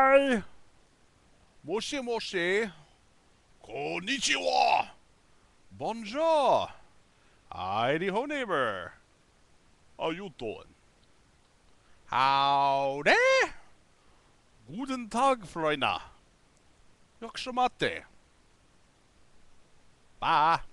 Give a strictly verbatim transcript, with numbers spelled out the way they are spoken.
Hi. Moshi Moshi. Konnichiwa. Bonjour. Heidi ho, neighbor. How you doing? Howdy. Guten Tag, Freunde. Yakshimate. Bye.